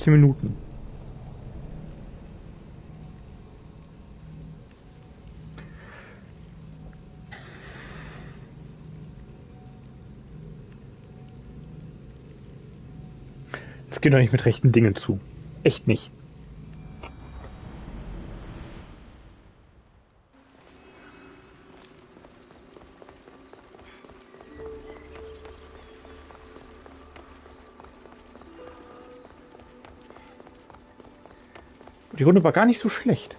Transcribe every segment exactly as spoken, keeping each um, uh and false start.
fünfzehn Minuten. Es geht doch nicht mit rechten Dingen zu. Echt nicht. Die Runde war gar nicht so schlecht.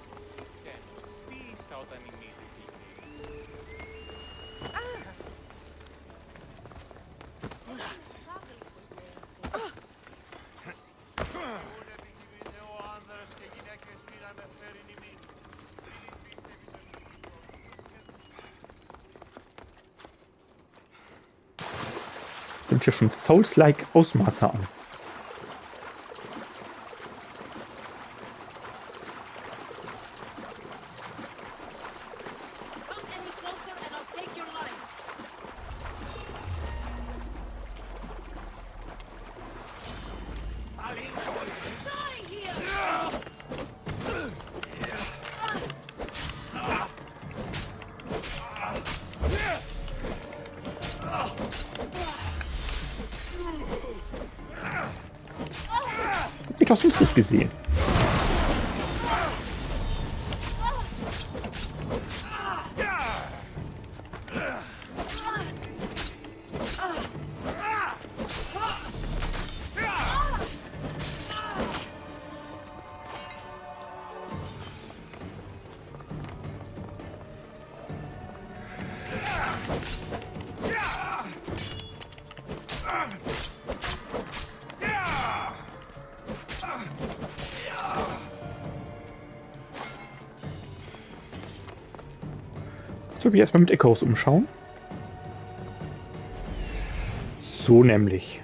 Sind hier schon Souls-like Ausmaße an. Ich hab's sonst nicht gesehen. So, wie erstmal mit Echos umschauen. So nämlich.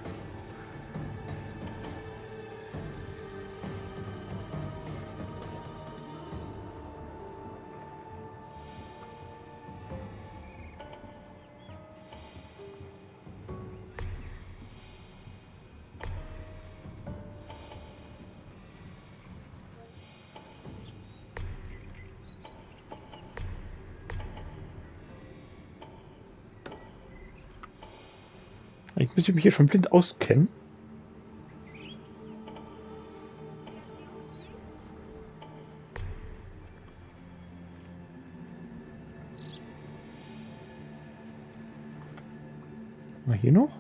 Ich muss mich hier schon blind auskennen. Mal hier noch.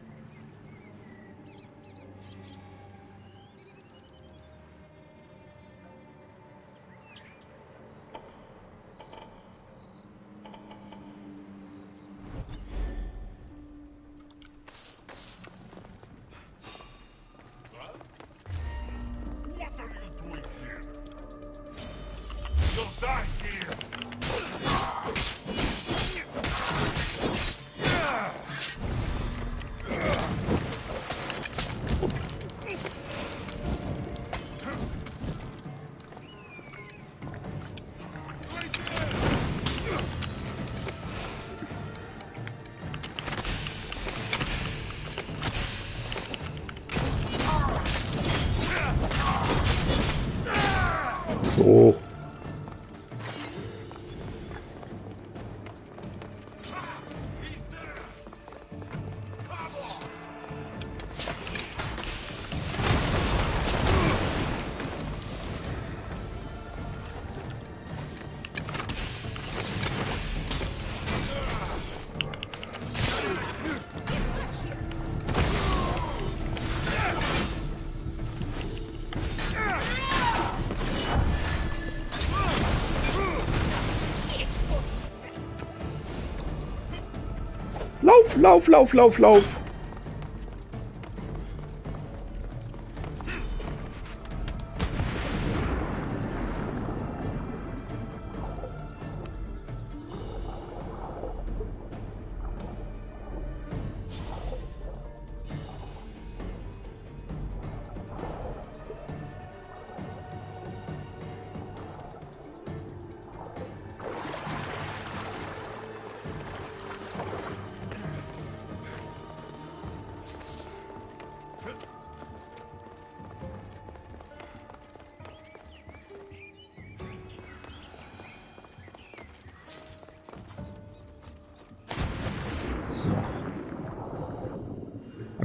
So. Lauf, lauf, lauf, lauf, lauf.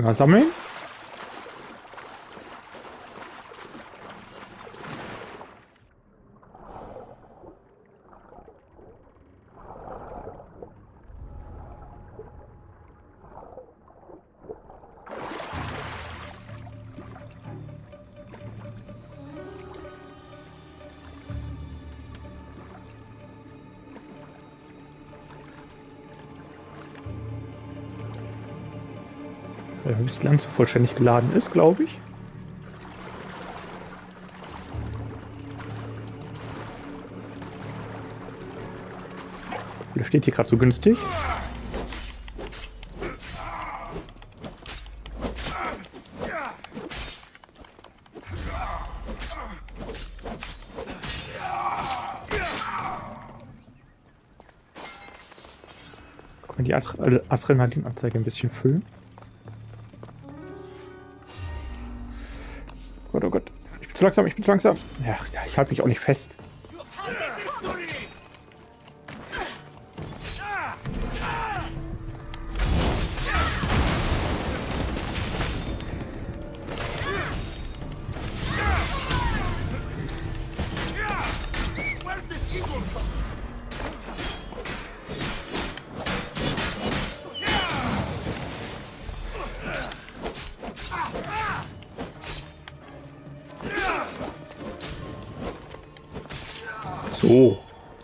Einmal sammeln. Weil bis Lanze vollständig geladen ist, glaube ich. Der steht hier gerade so günstig. Kann man die Adrenalinanzeige ein bisschen füllen? Oh Gott, oh Gott. Ich bin zu langsam, ich bin zu langsam. Ja, ja ich halte mich auch nicht fest. So.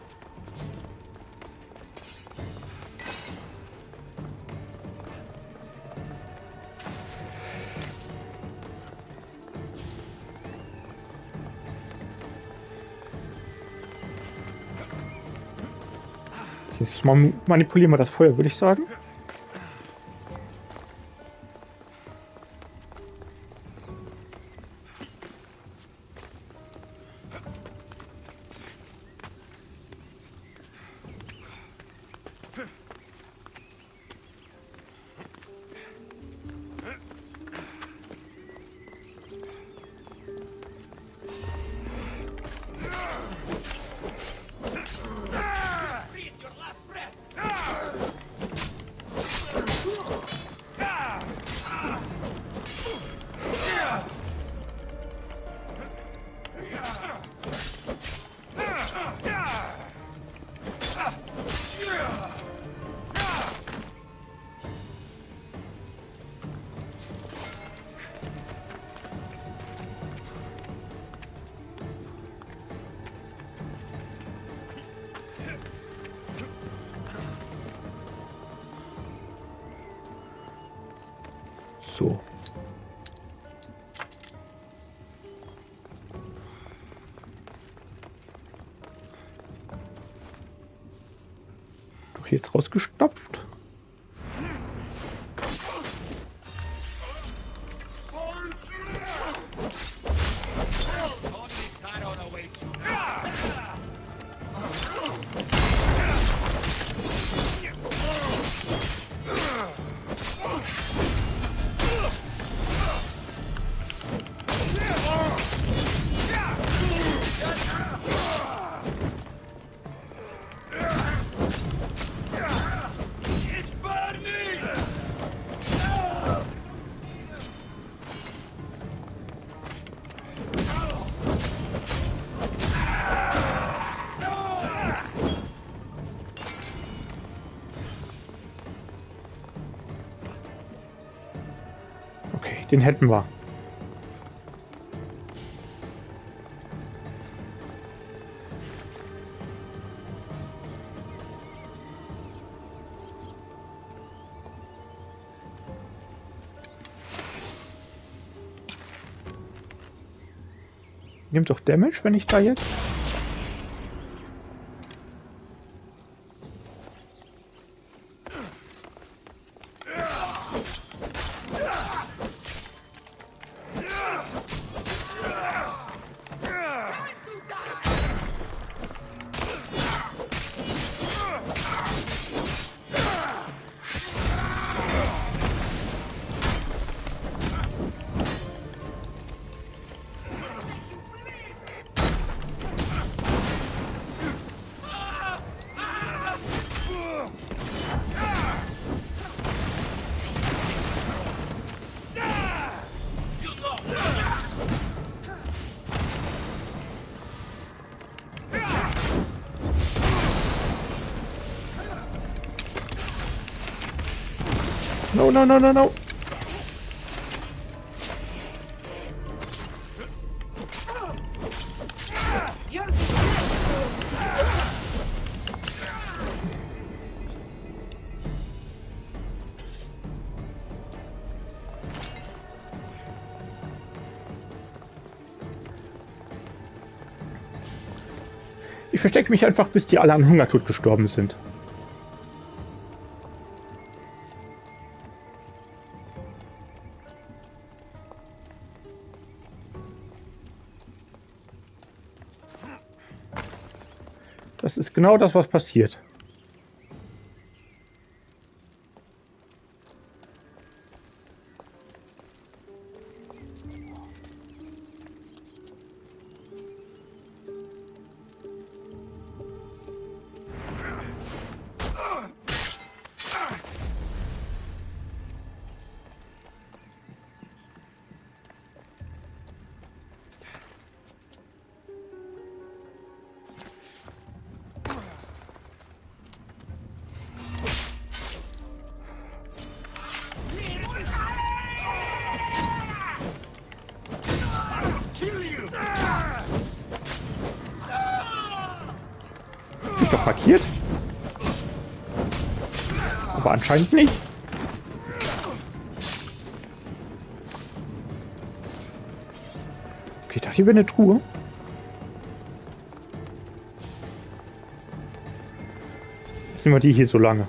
Jetzt mal manipulieren wir das Feuer, würde ich sagen. So. Doch jetzt rausgestopft. Okay, den hätten wir. Nimmt doch Damage, wenn ich da jetzt... No, no, no, no, no. Ich verstecke mich einfach, bis die alle an Hungertod gestorben sind. Das ist genau das, was passiert. Ist doch markiert. Aber anscheinend nicht. Okay, ich dachte, hier wäre eine Truhe. Jetzt nehmen wir die hier so lange.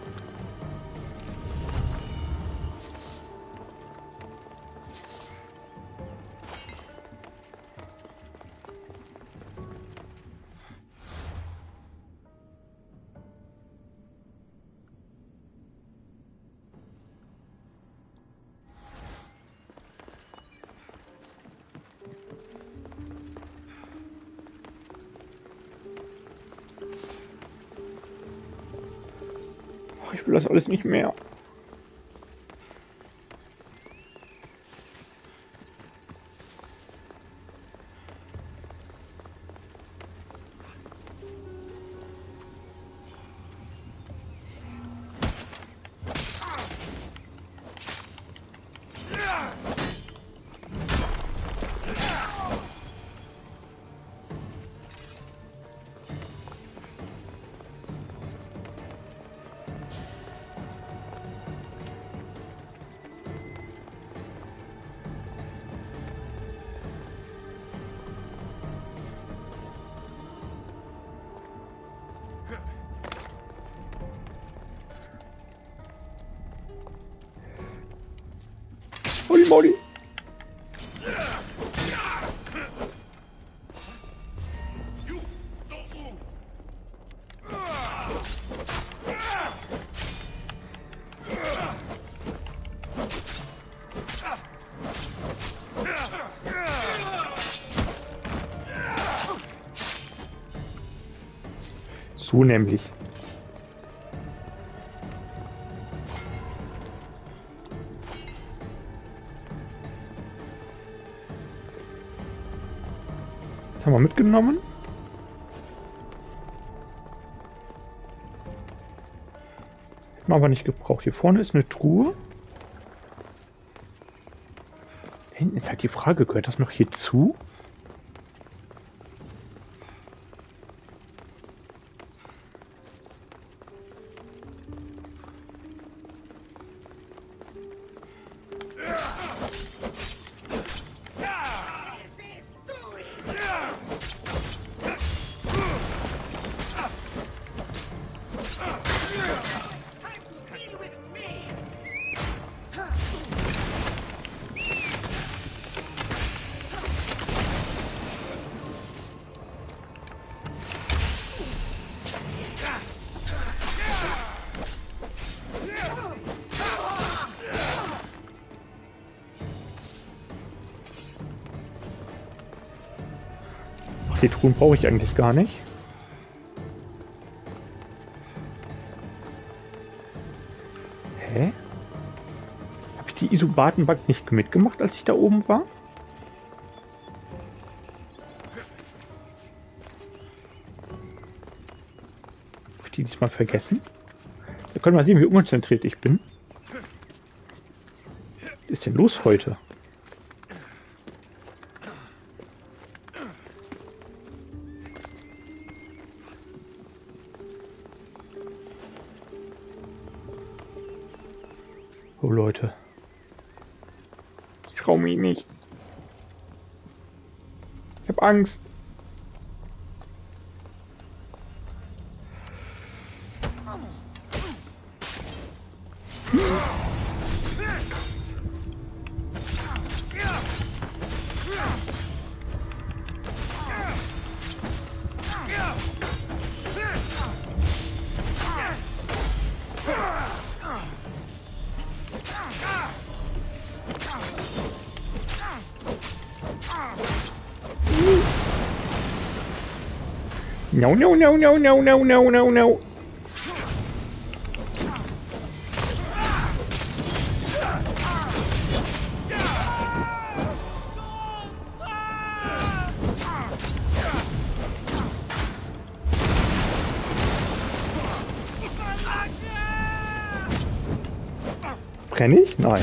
Ich will das alles nicht mehr. Holy moly. So nämlich. Das haben wir mitgenommen. Hätten wir aber nicht gebraucht. Hier vorne ist eine Truhe. Da hinten ist halt die Frage, gehört das noch hier zu? Die Truhen brauche ich eigentlich gar nicht. Hä? Habe ich die Isobatenbank nicht mitgemacht, als ich da oben war? Habe ich die diesmal vergessen? Da können wir sehen, wie unkonzentriert ich bin. ist denn los heute? Oh Leute. Ich trau mich nicht. Ich hab Angst. No, no, no, no, no, no, no, no, no. Brenn ich? Nein.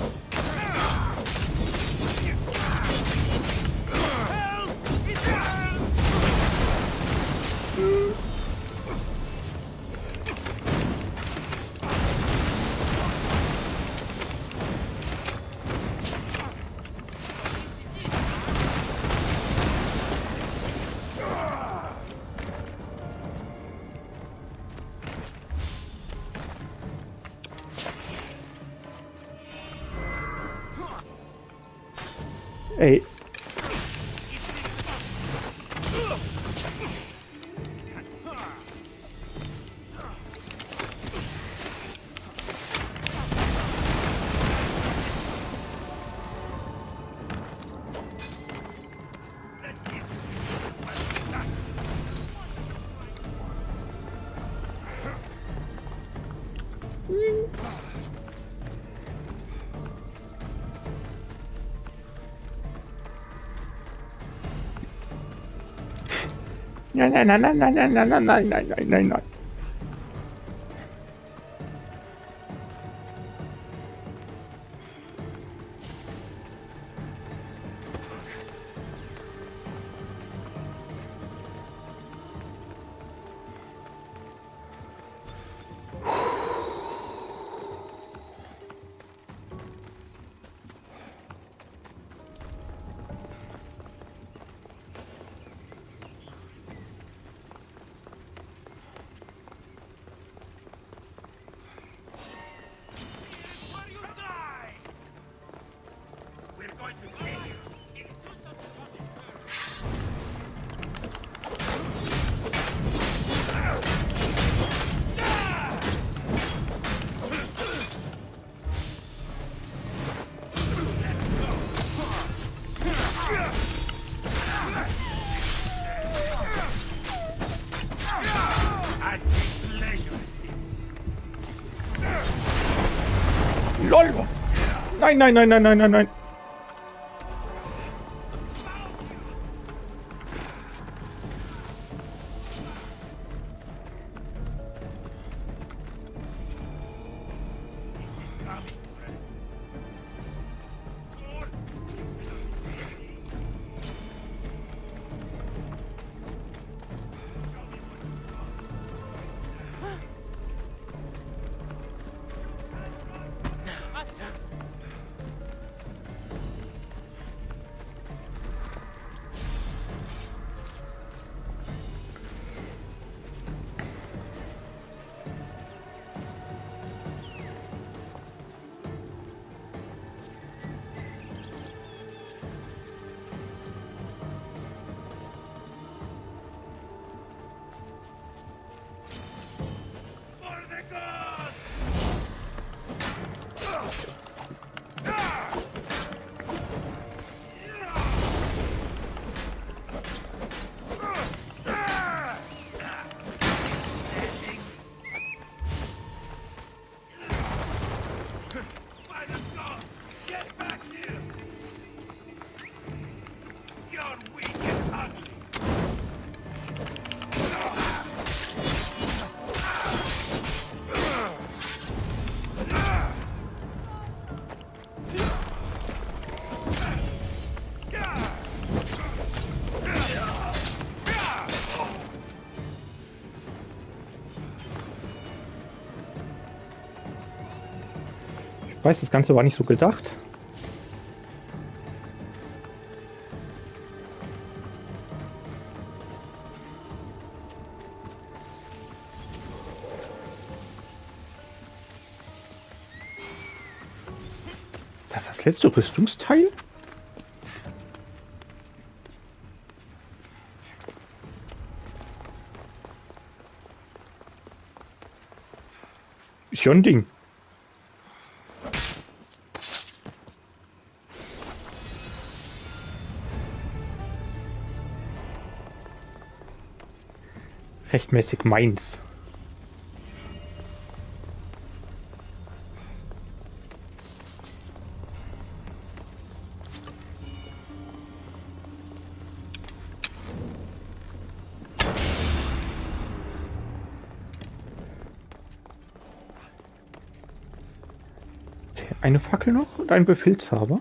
Ey. Nein, nein, nein, nein, nein, nein, nein, nein, nein, nein, nein, nein, nein. LOL! Nein, nein, nein, nein, nein, nein, nein. weiß, das Ganze war nicht so gedacht. Ist das das letzte Rüstungsteil? Ist ja ein Ding. Rechtmäßig meins. Okay, eine Fackel noch und ein Befehlshaber.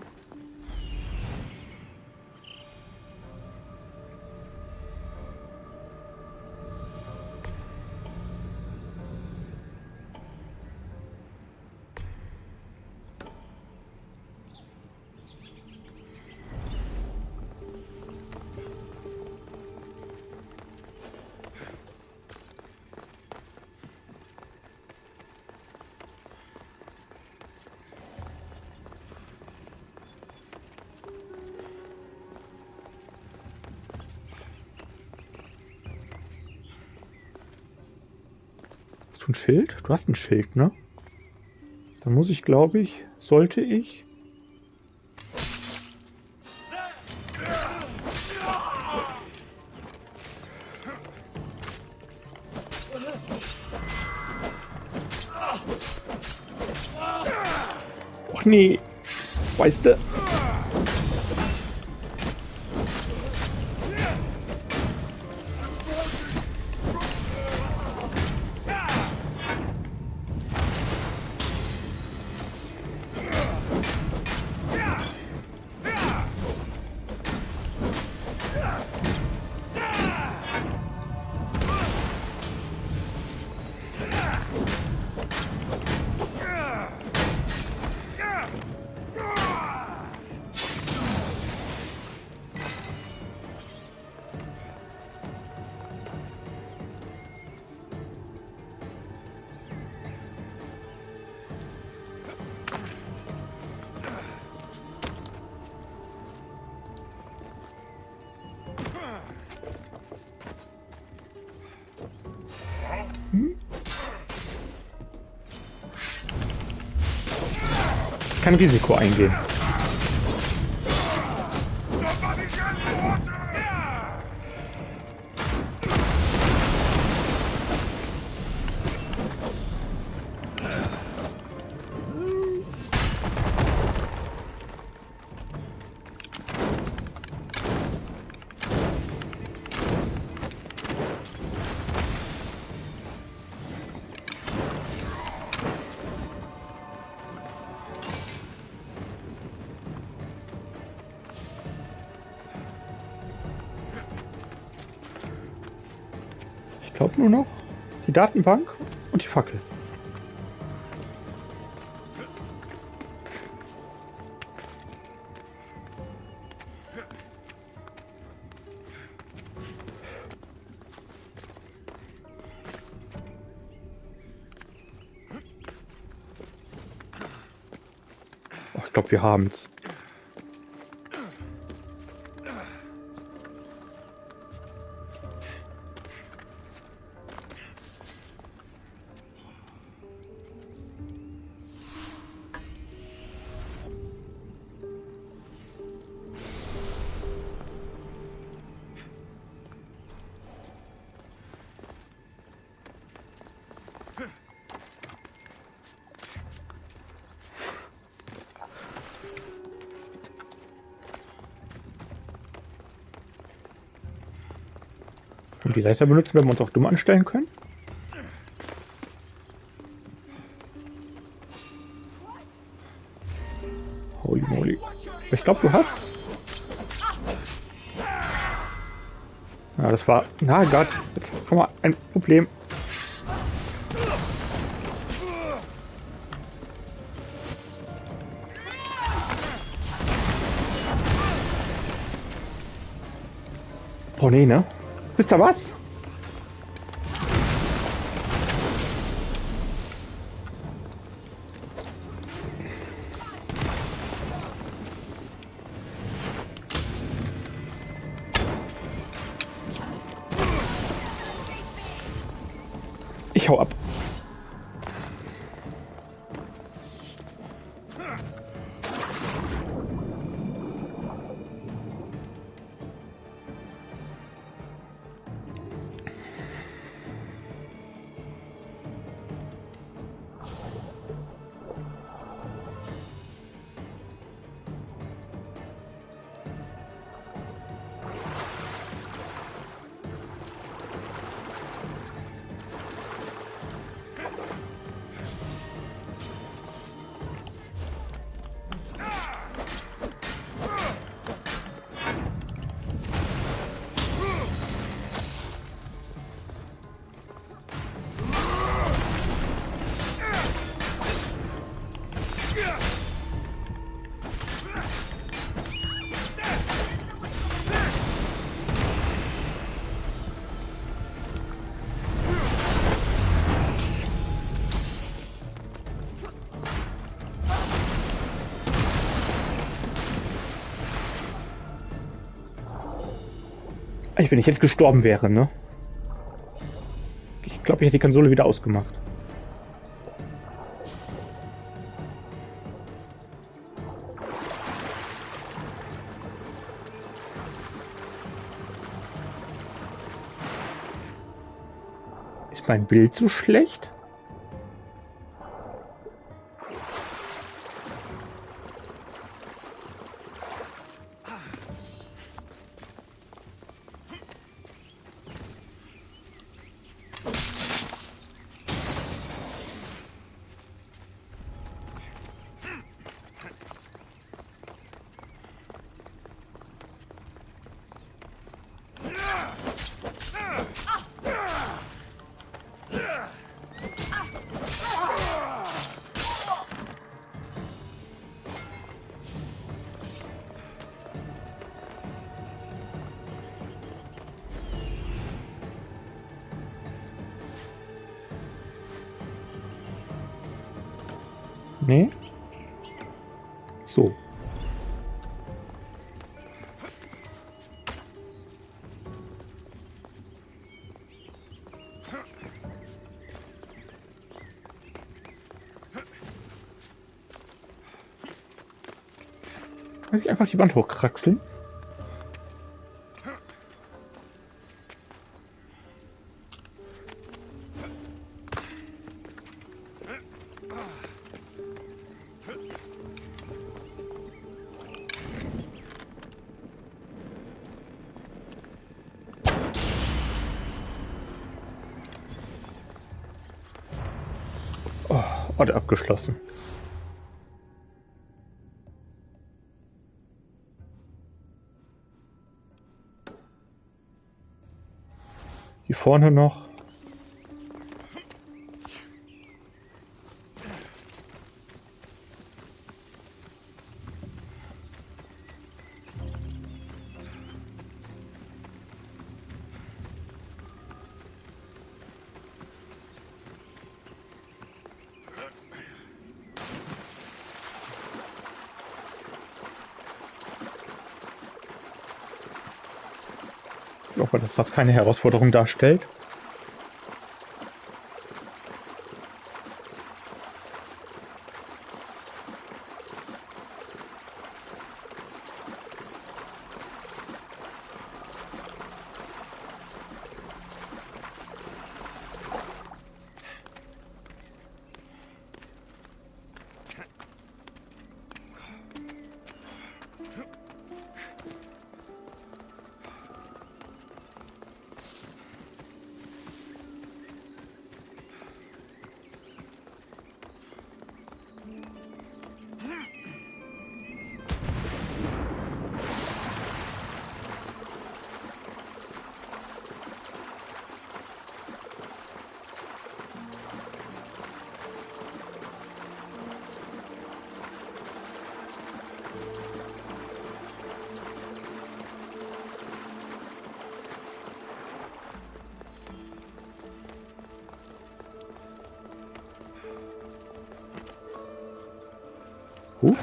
Ein Schild? Du hast ein Schild, ne? Dann muss ich, glaube ich, sollte ich... Ach nee, weißt du... Kein Risiko eingehen. Ich glaube nur noch die Datenbank und die Fackel. Oh, ich glaube, wir haben es. Und die Leiter benutzen, wenn wir uns auch dumm anstellen können. Holy moly. Ich glaube, du hast. Ja, das war. Na Gott, jetzt haben wir ein Problem. Oh nee, ne? Wisst ihr was? Ich hau ab. Ich, wenn ich jetzt gestorben wäre, ne? Ich glaube, ich hätte die Konsole wieder ausgemacht. Ist mein Bild so schlecht? Nee? So. Kann ich einfach die Wand hochkraxeln? Oh, Ort abgeschlossen. Hier vorne noch. Ich hoffe, dass das keine Herausforderung darstellt. Huch.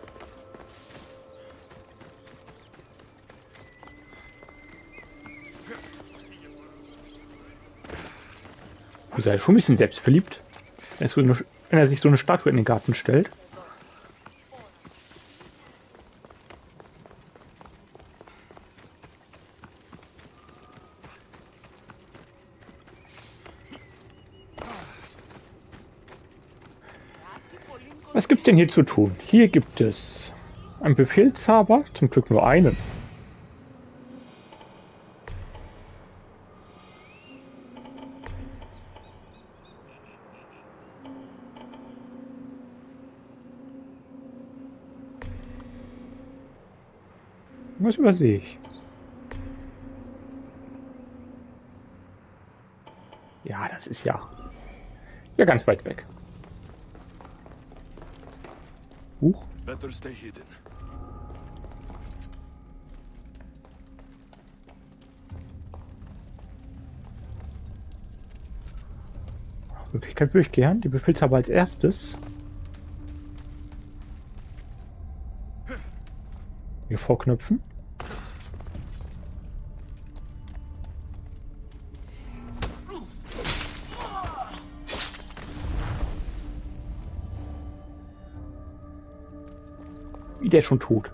Ist er schon ein bisschen selbstverliebt, wenn er, so eine, wenn er sich so eine Statue in den Garten stellt. Was gibt's denn hier zu tun? Hier gibt es einen Befehlshaber, zum Glück nur einen. Was übersehe ich? Ja, das ist ja... Ja, ganz weit weg. Huch. Better stay hidden. Möglichkeit würde ich gern. Die Befehlshaber als erstes. Hier vorknöpfen. Wie der ist schon tot.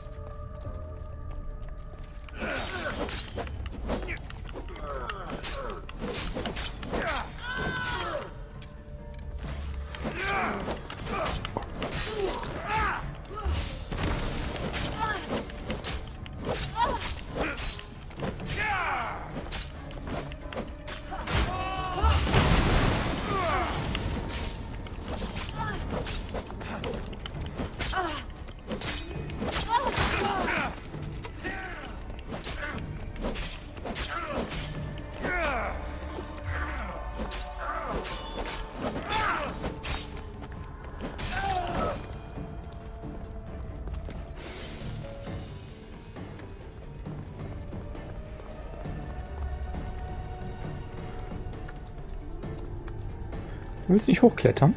Du willst nicht hochklettern?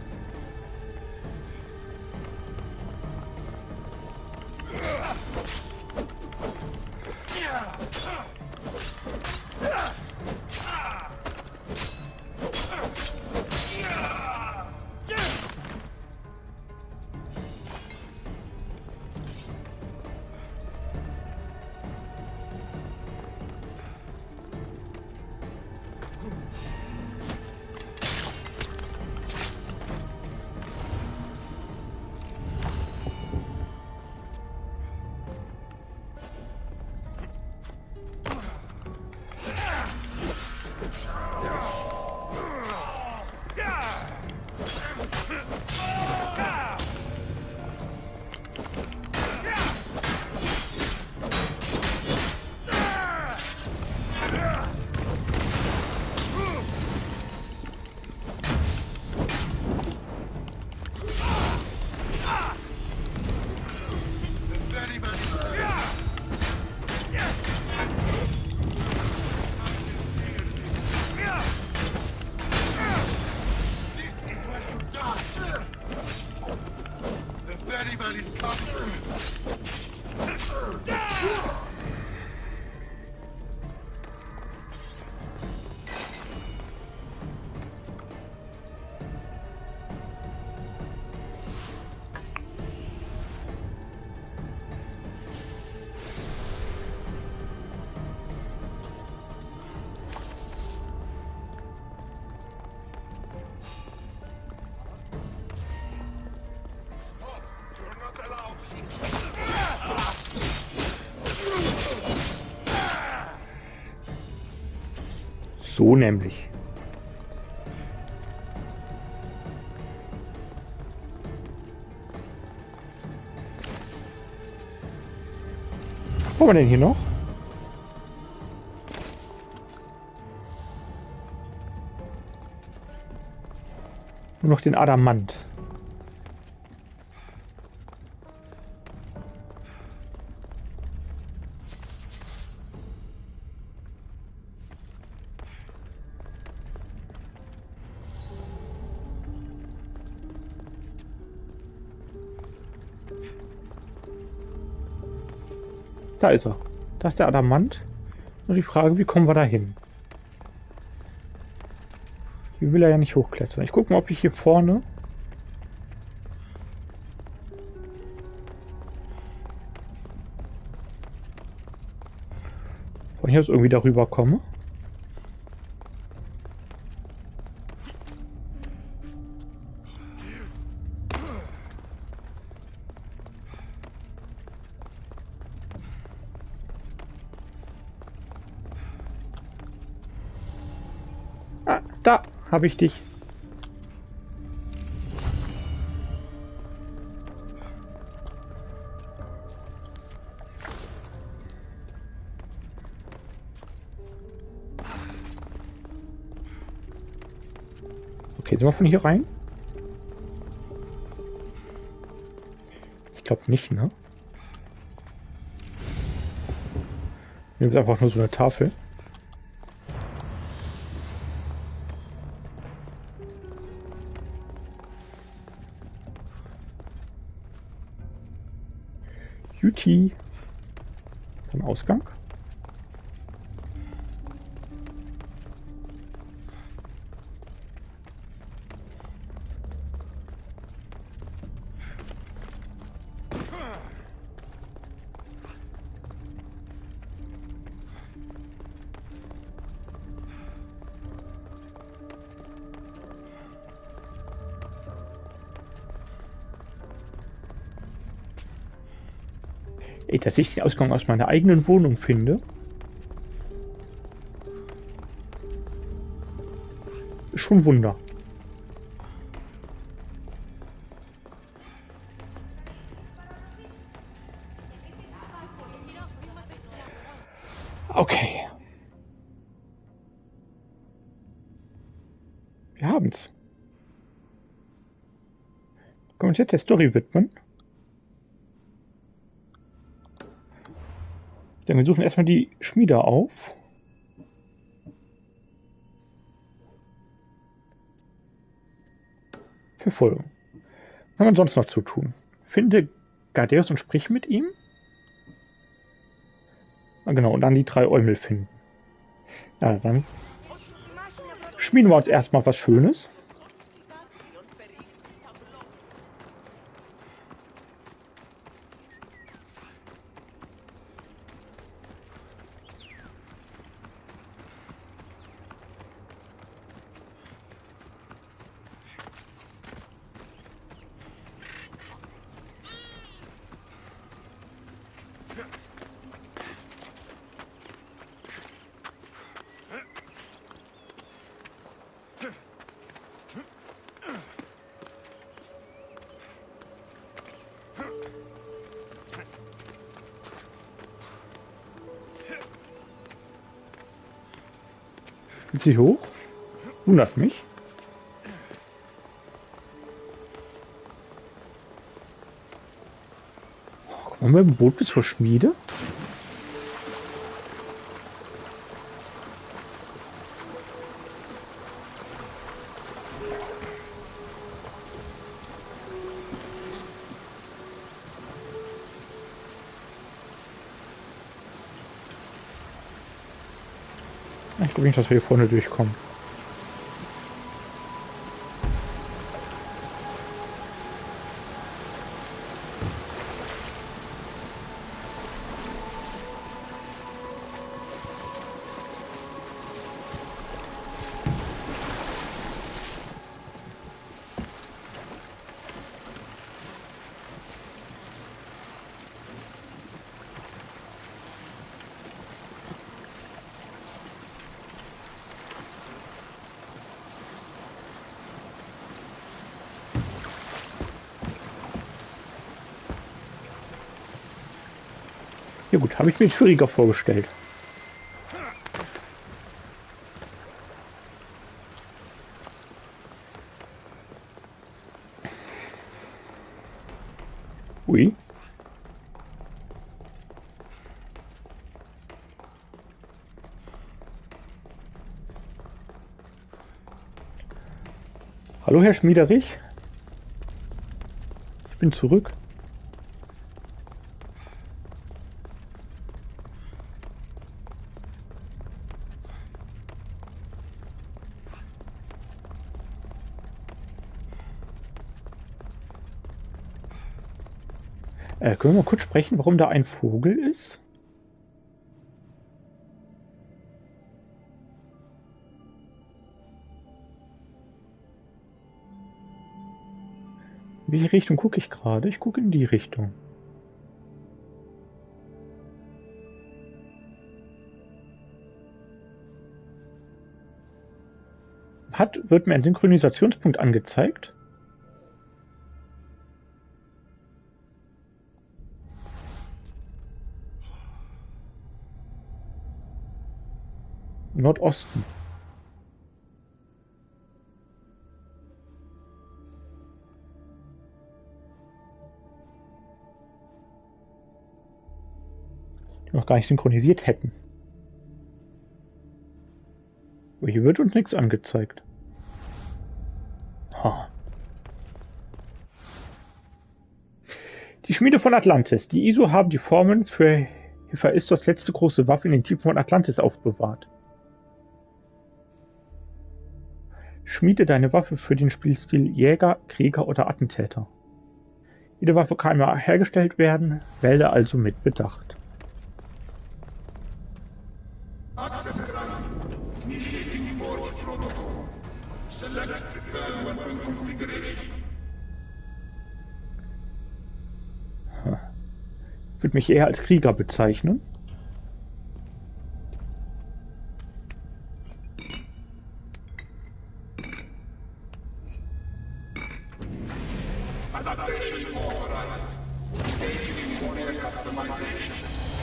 So nämlich. Was haben wir denn hier noch? Nur noch den Adamant. Da ist er. Da ist der Adamant. Nur die Frage, wie kommen wir da hin? Hier will er ja nicht hochklettern. Ich gucke mal, ob ich hier vorne... Von hier aus irgendwie darüber komme. Ah, da habe ich dich. Okay, sind wir von hier rein? Ich glaube nicht, ne? Hier ist einfach nur so eine Tafel. Juti. Ein Ausgang. Ey, dass ich den Ausgang aus meiner eigenen Wohnung finde. Ist schon ein Wunder. Okay. Wir haben's. Können wir uns jetzt der Story widmen? Dann wir suchen erstmal die Schmiede auf. Verfolgen. Was haben wir sonst noch zu tun? Finde Gardeus und sprich mit ihm. Ah, genau, und dann die drei Eumel finden. Ja, dann schmieden wir uns erstmal was Schönes. Geht sie hoch? Wundert mich. Kommen wir im Boot bis zur Schmiede? Ich glaube nicht, dass wir hier vorne durchkommen. Ja gut, habe ich mir schwieriger vorgestellt. Ui. Hallo Herr Schmiederich. Ich bin zurück. Äh, können wir mal kurz sprechen, warum da ein Vogel ist? In welche Richtung gucke ich gerade? Ich gucke in die Richtung. Hat, wird mir ein Synchronisationspunkt angezeigt? Nordosten. Die noch gar nicht synchronisiert hätten. Aber hier wird uns nichts angezeigt. Ha. Die Schmiede von Atlantis. Die Isu haben die Formen für Hephaistos letzte große Waffe in den Tiefen von Atlantis aufbewahrt. Schmiede deine Waffe für den Spielstil Jäger, Krieger oder Attentäter. Jede Waffe kann einmal hergestellt werden, wähle also mit Bedacht. Access granted. Initiating Forge Protocol. Select preferred weapon configuration. Ich würde mich eher als Krieger bezeichnen. Adaptation authorized. Engaging in warrior customization.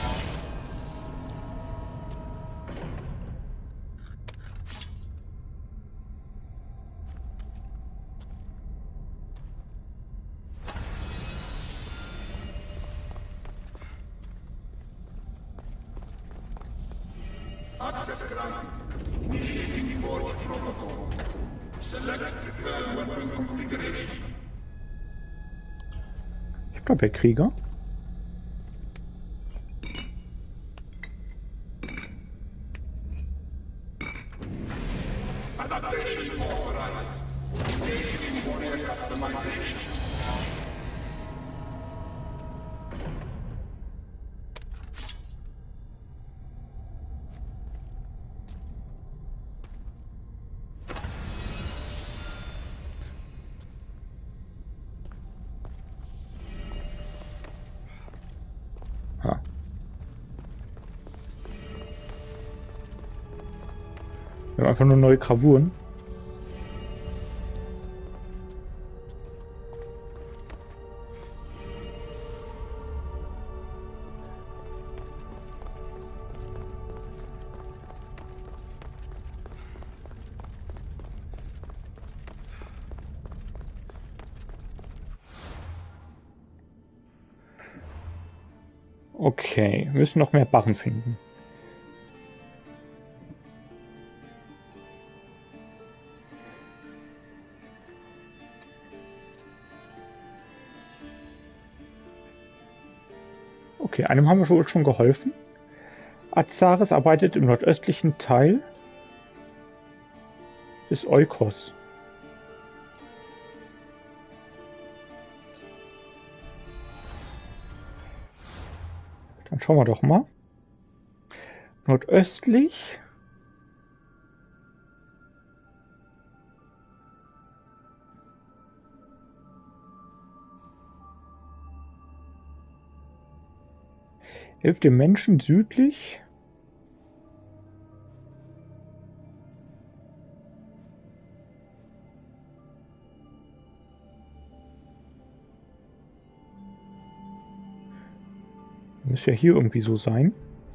Access granted. Initiating Forge Protocol. Select preferred weapon configuration. Ich glaube, der Krieger. Adaptation authorized. Engaging in warrior customization. Ha. Wir haben einfach nur neue Gravuren. Okay, wir müssen noch mehr Barren finden. Okay, einem haben wir wohl schon geholfen. Azaris arbeitet im nordöstlichen Teil des Eukos. Dann schauen wir doch mal. Nordöstlich. Hilft dem Menschen südlich. Muss ja hier irgendwie so sein.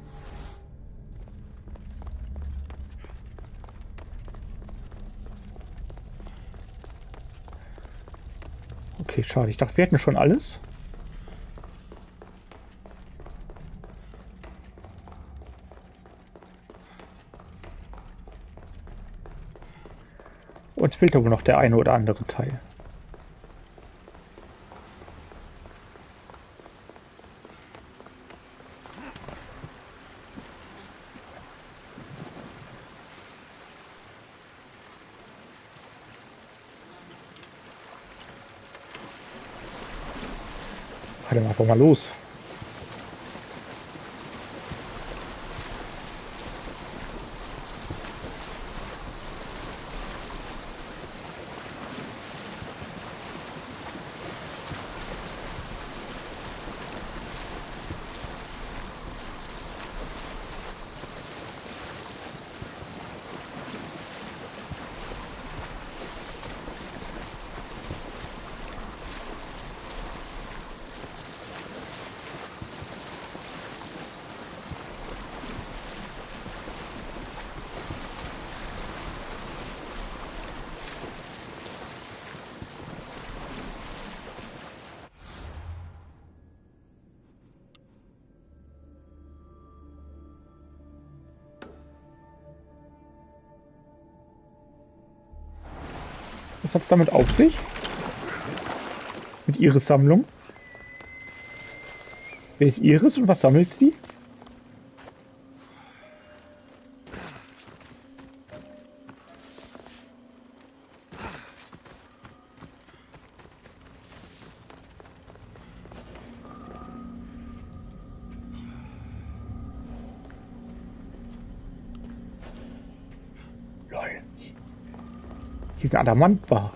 Okay, schade. Ich dachte, wir hätten schon alles. Uns fehlt aber noch der eine oder andere Teil. Dann einfach mal los. Was hat es damit auf sich? Mit Iris Sammlung? Wer ist Iris und was sammelt sie? Lol. Hier ist ein Adamantbar.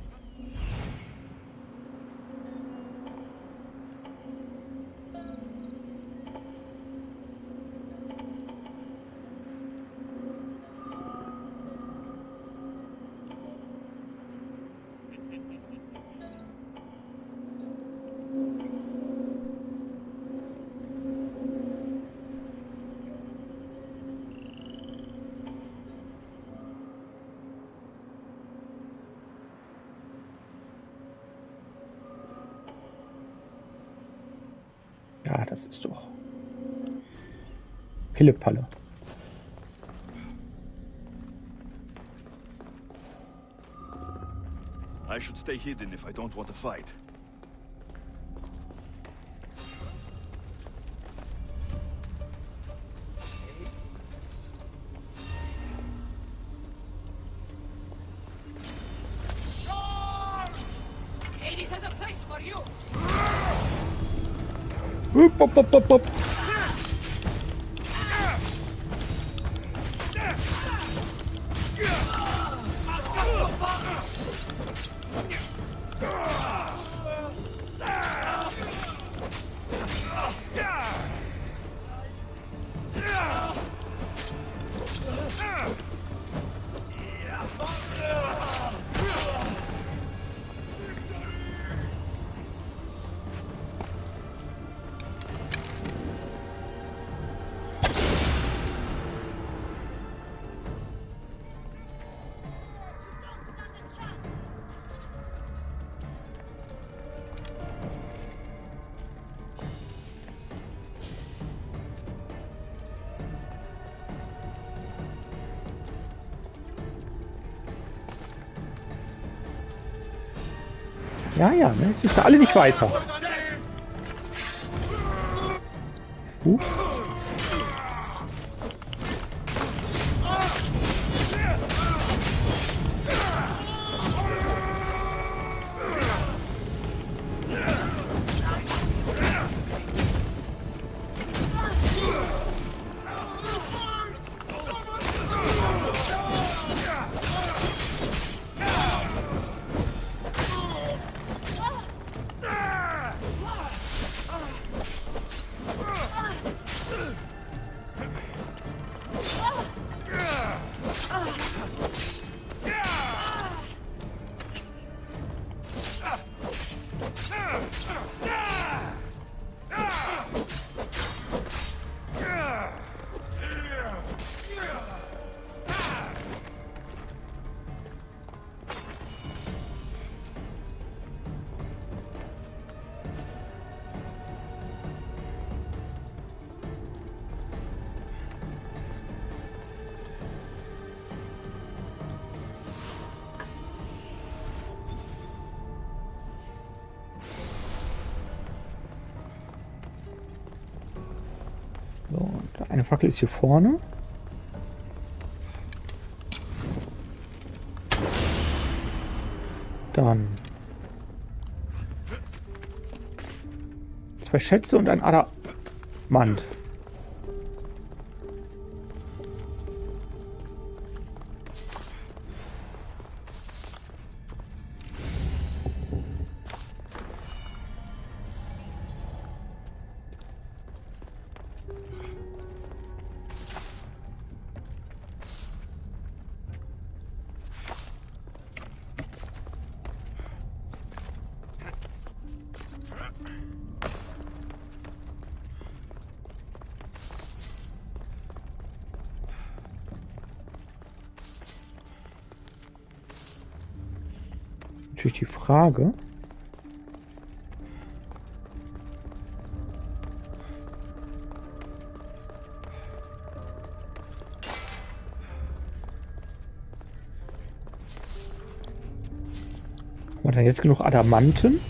Ja, das ist doch Pillepalle. I should stay hidden if I don't want to fight. Hades has a place for you. Upp, upp, upp, upp, upp. Ja, ja, ne? Jetzt ist da alle nicht weiter. Uh. So, und eine Fackel ist hier vorne. Dann Zwei Schätze und ein Adamant. Natürlich die Frage. Haben wir dann jetzt genug Adamanten?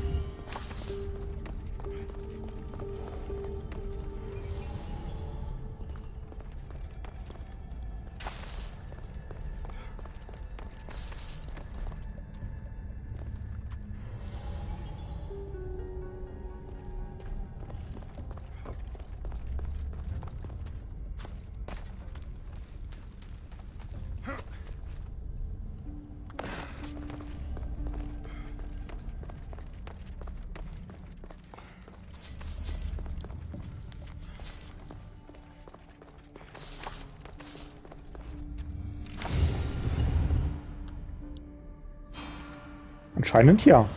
Anscheinend ja.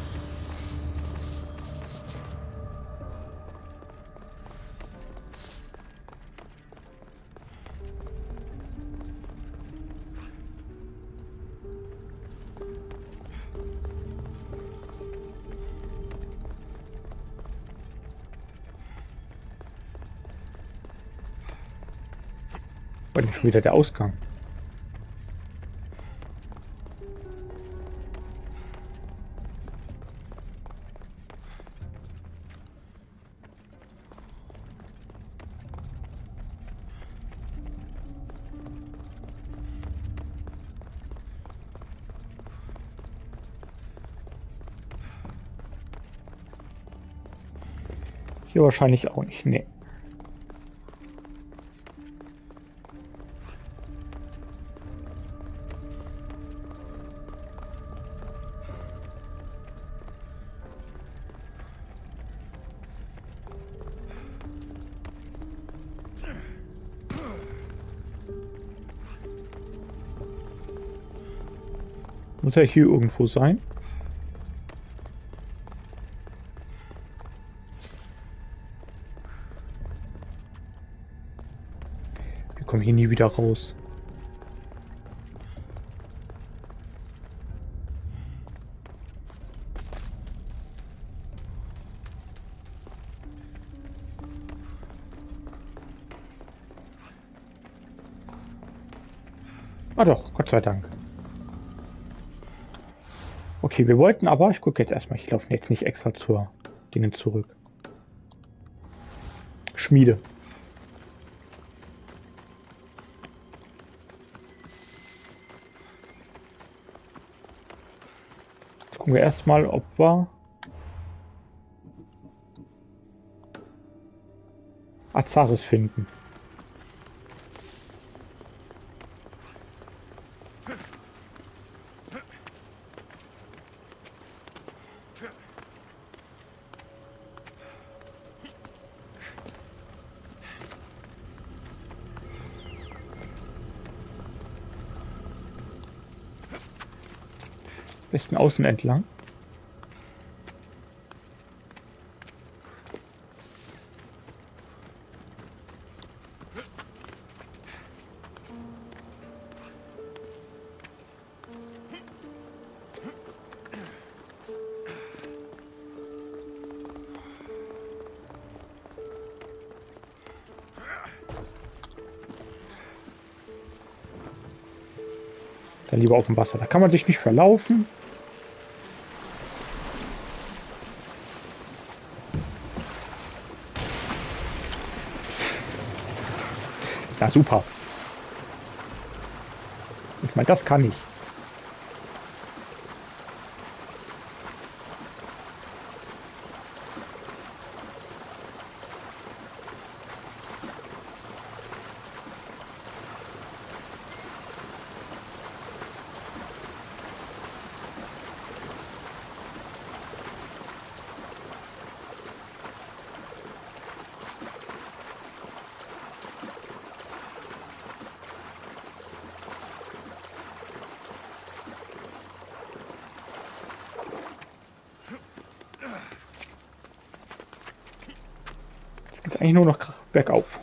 Und schon wieder der Ausgang. Hier wahrscheinlich auch nicht, nee. Muss er hier irgendwo sein? Wir kommen hier nie wieder raus. Ah doch, Gott sei Dank. Okay, wir wollten aber, ich gucke jetzt erstmal, ich laufe jetzt nicht extra zur Dingen zurück. Schmiede. Jetzt gucken wir erstmal, ob wir Azaris finden. Besten außen entlang. Dann lieber auf dem Wasser. Da kann man sich nicht verlaufen. Ja, super. Ich meine, das kann ich. Ist eigentlich nur noch bergauf.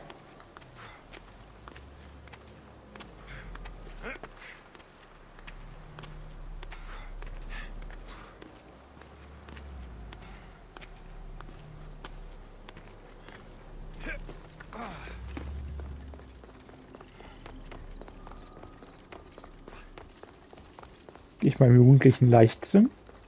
Ich meinem jugendlichen Leichtsinn.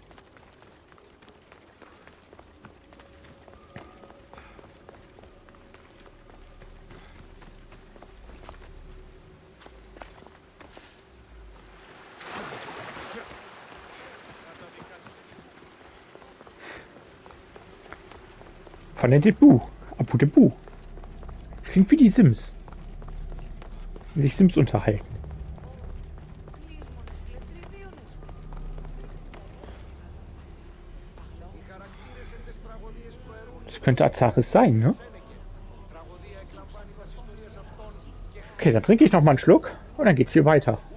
Von der Debu. Abu Debu. Das klingt wie die Sims. Wenn sich Sims unterhalten. Das könnte Azaris sein, ne? Okay, dann trinke ich noch mal einen Schluck und dann geht's hier weiter.